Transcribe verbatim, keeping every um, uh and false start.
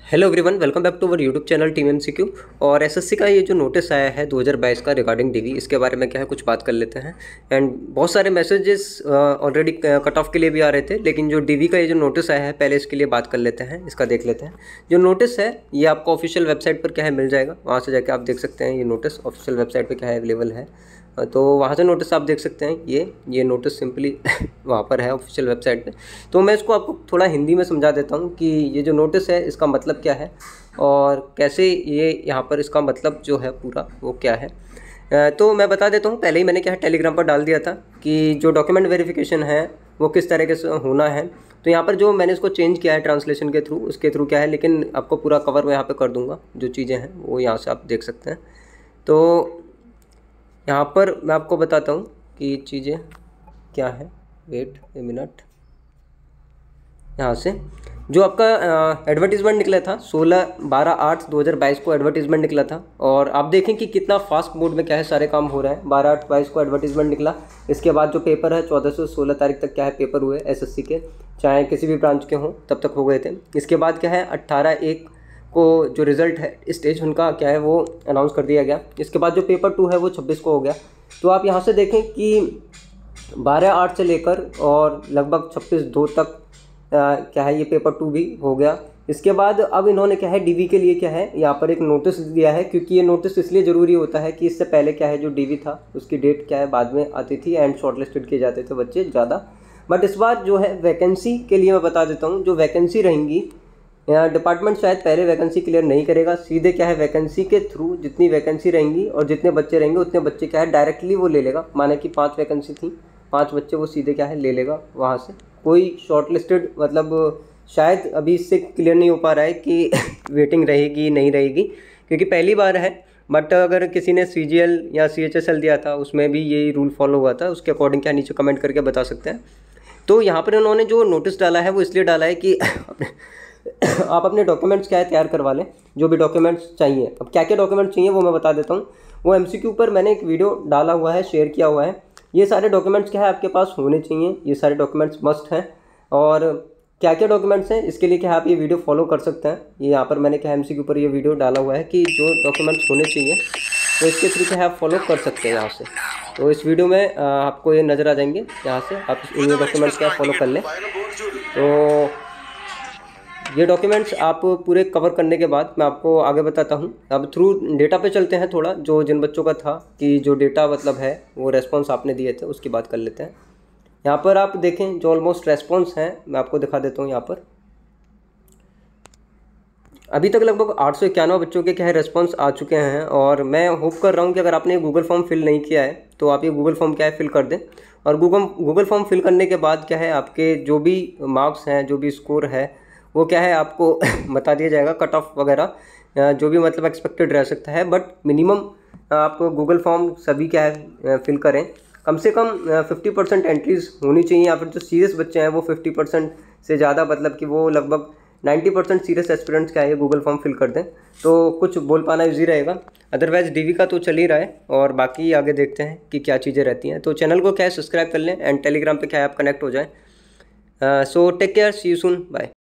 Hello everyone, welcome back to our YouTube channel team MCQ. और SSC का ये जो नोटिस आया है दो हज़ार बाईस का रिगार्डिंग डीवी, इसके बारे में क्या है कुछ बात कर लेते हैं। एंड बहुत सारे मैसेजेस ऑलरेडी कट ऑफ के लिए भी आ रहे थे, लेकिन जो डीवी का ये जो नोटिस आया है पहले इसके लिए बात कर लेते हैं, इसका देख लेते हैं। जो नोटिस है ये आपको ऑफिशियल वेबसाइट पर क्या है मिल जाएगा, वहाँ से जाके आप देख सकते हैं। ये नोटिस ऑफिशियल वेबसाइट पर क्या है अवेलेबल है, तो वहाँ से नोटिस आप देख सकते हैं। ये ये नोटिस सिंपली वहाँ पर है ऑफिशियल वेबसाइट पे। तो मैं इसको आपको थोड़ा हिंदी में समझा देता हूँ कि ये जो नोटिस है इसका मतलब क्या है और कैसे ये यहाँ पर इसका मतलब जो है पूरा वो क्या है। तो मैं बता देता हूँ, पहले ही मैंने क्या है टेलीग्राम पर डाल दिया था कि जो डॉक्यूमेंट वेरिफिकेशन है वो किस तरीके से होना है। तो यहाँ पर जो मैंने इसको चेंज किया है ट्रांसलेशन के थ्रू, उसके थ्रू क्या है, लेकिन आपको पूरा कवर मैं यहाँ पर कर दूँगा। जो चीज़ें हैं वो यहाँ से आप देख सकते हैं। तो यहाँ पर मैं आपको बताता हूँ कि चीज़ें क्या है। Wait a minute. यहाँ से जो आपका एडवर्टीज़मेंट निकला था सोलह बारह आठ दो हज़ार बाईस को एडवर्टीज़मेंट निकला था, और आप देखें कि कितना फास्ट मोड में क्या है सारे काम हो रहा है। बारह आठ बाईस को एडवर्टीज़मेंट निकला, इसके बाद जो पेपर है चौदह से सोलह तारीख तक क्या है पेपर हुए एसएससी के, चाहे किसी भी ब्रांच के हों तब तक हो गए थे। इसके बाद क्या है अट्ठारह एक को जो रिज़ल्ट है स्टेज उनका क्या है वो अनाउंस कर दिया गया। इसके बाद जो पेपर टू है वो छब्बीस को हो गया। तो आप यहाँ से देखें कि बारह आठ से लेकर और लगभग छब्बीस दो तक आ, क्या है ये पेपर टू भी हो गया। इसके बाद अब इन्होंने क्या है डीवी के लिए क्या है यहाँ पर एक नोटिस दिया है, क्योंकि ये नोटिस इसलिए ज़रूरी होता है कि इससे पहले क्या है जो डीवी था उसकी डेट क्या है बाद में आती थी एंड शॉर्टलिस्टेड किए जाते थे बच्चे ज़्यादा। बट इस बार जो है वैकेंसी के लिए मैं बता देता हूँ, जो वैकेंसी रहेंगी यहाँ डिपार्टमेंट शायद पहले वैकेंसी क्लियर नहीं करेगा, सीधे क्या है वैकेंसी के थ्रू जितनी वैकेंसी रहेंगी और जितने बच्चे रहेंगे उतने बच्चे क्या है डायरेक्टली वो ले लेगा। माने कि पांच वैकेंसी थी, पांच बच्चे वो सीधे क्या है ले लेगा वहाँ से। कोई शॉर्ट लिस्टेड मतलब शायद अभी इससे क्लियर नहीं हो पा रहा है कि वेटिंग रहेगी नहीं रहेगी, क्योंकि पहली बार है। बट अगर किसी ने सी जी एल या सी एच एस एल दिया था उसमें भी यही रूल फॉलो हुआ था, उसके अकॉर्डिंग क्या नीचे कमेंट करके बता सकते हैं। तो यहाँ पर उन्होंने जो नोटिस डाला है वो इसलिए डाला है कि आप अपने डॉक्यूमेंट्स क्या है तैयार करवा लें, जो भी डॉक्यूमेंट्स चाहिए। अब क्या क्या डॉक्यूमेंट्स चाहिए वो मैं बता देता हूँ। वो एमसीक्यू पर मैंने एक वीडियो डाला हुआ है, शेयर किया हुआ है। ये सारे डॉक्यूमेंट्स क्या है आपके पास होने चाहिए, ये सारे डॉक्यूमेंट्स मस्ट हैं। और क्या क्या डॉक्यूमेंट्स हैं इसके लिए क्या आप ये वीडियो फॉलो कर सकते हैं। ये यहाँ पर मैंने क्या एमसीक्यू पर ये वीडियो डाला हुआ है कि जो डॉक्यूमेंट्स होने चाहिए तो इसके थ्रू क्या है आप फॉलो कर सकते हैं यहाँ से। तो इस वीडियो में आपको ये नज़र आ जाएंगे, यहाँ से आप इन डॉक्यूमेंट्स क्या फॉलो कर लें। तो ये डॉक्यूमेंट्स आप पूरे कवर करने के बाद मैं आपको आगे बताता हूँ। अब थ्रू डेटा पे चलते हैं थोड़ा, जो जिन बच्चों का था कि जो डेटा मतलब है वो रेस्पॉन्स आपने दिए थे उसकी बात कर लेते हैं। यहाँ पर आप देखें जो ऑलमोस्ट रेस्पॉन्स हैं मैं आपको दिखा देता हूँ। यहाँ पर अभी तक लगभग आठ सौ इक्यानवे बच्चों के क्या है रेस्पॉन्स आ चुके हैं, और मैं होप कर रहा हूँ कि अगर आपने गूगल फॉर्म फिल नहीं किया है तो आप ये गूगल फॉर्म क्या है फिल कर दें। और गूगल गूगल फॉर्म फिल करने के बाद क्या है आपके जो भी मार्क्स हैं, जो भी स्कोर है वो क्या है आपको बता दिया जाएगा, कट ऑफ वगैरह जो भी मतलब एक्सपेक्टेड रह सकता है। बट मिनिमम आप गूगल फॉर्म सभी क्या है फिल करें, कम से कम फिफ्टी परसेंट एंट्रीज़ होनी चाहिए, या फिर जो सीरियस बच्चे हैं वो फिफ्टी परसेंट से ज़्यादा मतलब कि वो लगभग नाइन्टी परसेंट सीरियस एस्पिरेंट्स क्या है गूगल फॉर्म फिल कर दें तो कुछ बोल पाना ईजी रहेगा। अदरवाइज़ डीवी का तो चल ही रहा है, और बाकी आगे देखते हैं कि क्या चीज़ें रहती हैं। तो चैनल को क्या है सब्सक्राइब कर लें एंड टेलीग्राम पे क्या है आप कनेक्ट हो जाएं। So take care, see you soon, bye.